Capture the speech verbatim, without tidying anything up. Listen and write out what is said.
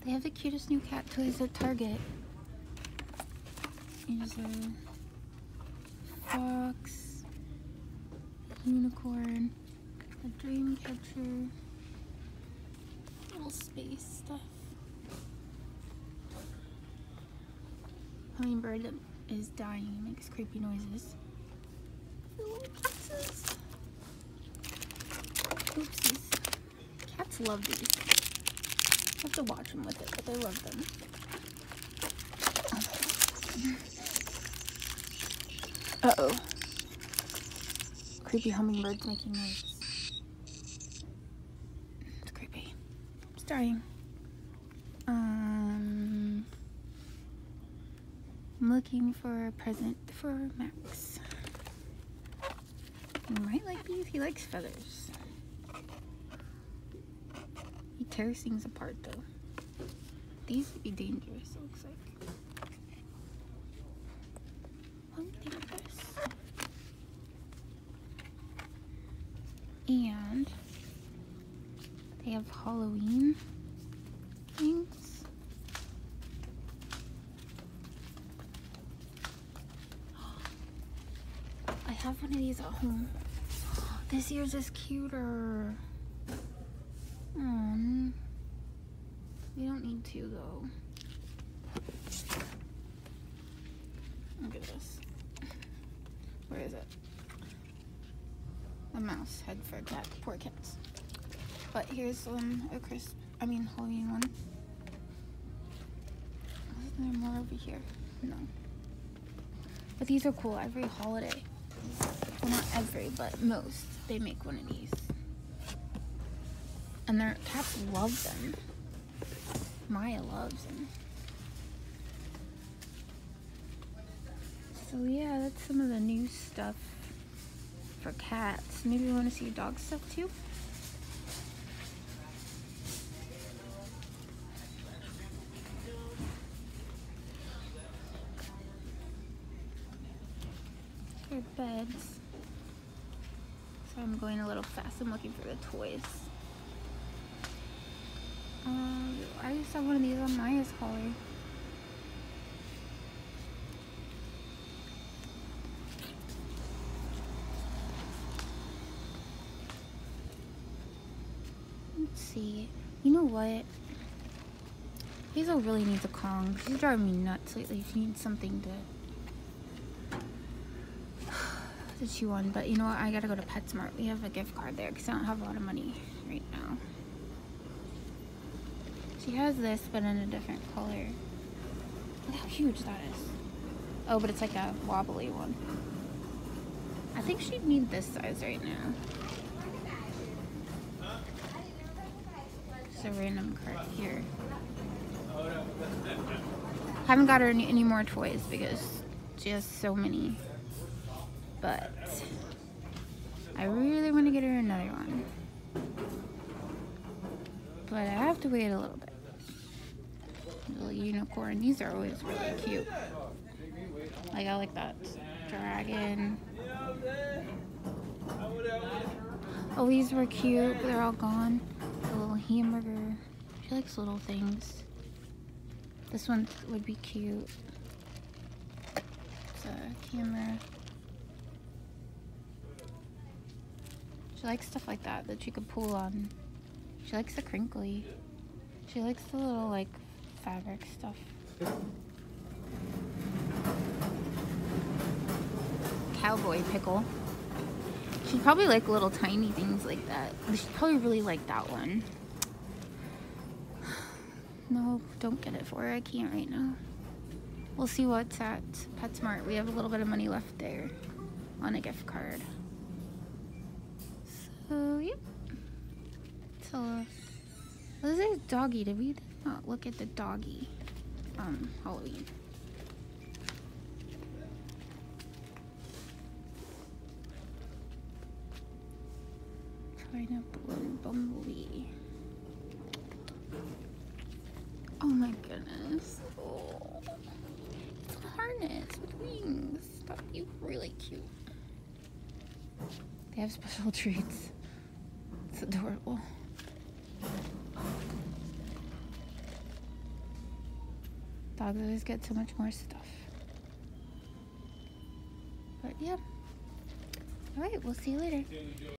They have the cutest new cat toys at Target. There's a fox, a unicorn, a dream catcher, little space stuff. Hummingbird is dying, makes creepy noises. Little boxes. Oopsies. Cats love these. I have to watch them with it, but they love them. Uh-oh. Creepy hummingbirds making noise. It's creepy. It's dying. Um, I'm looking for a present for Max. He might like these. He likes feathers. He tears things apart though. These would be dangerous, it looks like. And they have Halloween things. I have one of these at home. This year's is cuter. Um, we don't need to though. Look at this. Where is it? A mouse head for a cat. Poor cats. But here's um a crisp, I mean Halloween one. Is there more over here? No. But these are cool. Every holiday, well not every, but most, they make one of these. And their cats love them. Maya loves them. So yeah, that's some of the new stuff for cats. Maybe you want to see dog stuff too? Here are beds. So I'm going a little fast. I'm looking for the toys. Uh, I just saw one of these on Maya's collar. Let's see. You know what? Hazel really needs a Kong. She's driving me nuts lately. She needs something to, to chew on. But you know what? I gotta go to PetSmart. We have a gift card there because I don't have a lot of money right now. She has this, but in a different color. Look how huge that is. Oh, but it's like a wobbly one. I think she'd need this size right now. Just a random cart here. Haven't got her any, any more toys because she has so many. But I really want to get her another one. But I have to wait a little bit. Little unicorn. These are always really cute. Like I like that dragon. Oh, these were cute, but they're all gone. A little hamburger. She likes little things. This one would be cute. It's a camera. She likes stuff like that that she could pull on. She likes the crinkly. She likes the little like fabric stuff. Cowboy pickle. She'd probably like little tiny things like that. She'd probably really like that one. No, don't get it for her. I can't right now. We'll see what's at PetSmart. We have a little bit of money left there on a gift card. So, yep. So, this is doggy. Did we not look at the doggy um, Halloween? Pineapple and bumblebee. Oh my goodness. Oh. It's a harness with wings. That'd be really cute. They have special treats. It's adorable. Dogs always get so much more stuff. But yeah. Alright, we'll see you later.